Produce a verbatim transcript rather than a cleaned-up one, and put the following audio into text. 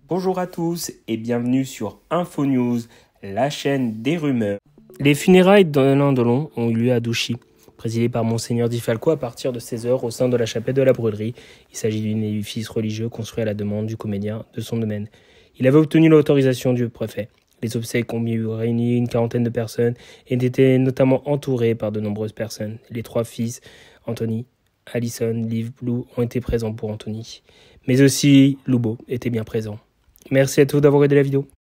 Bonjour à tous et bienvenue sur Info News, la chaîne des rumeurs. Les funérailles d'Alain Delon ont eu lieu à Douchy, présidées par Monseigneur Di Falco à partir de seize heures au sein de la chapelle de la Brûlerie. Il s'agit d'un édifice religieux construit à la demande du comédien de son domaine. Il avait obtenu l'autorisation du préfet. Les obsèques ont réuni une quarantaine de personnes et étaient notamment entourées par de nombreuses personnes. Les trois fils, Anthony, Alison, Liv, Blue, ont été présents pour Anthony. Mais aussi Loubo était bien présent. Merci à tous d'avoir aidé la vidéo.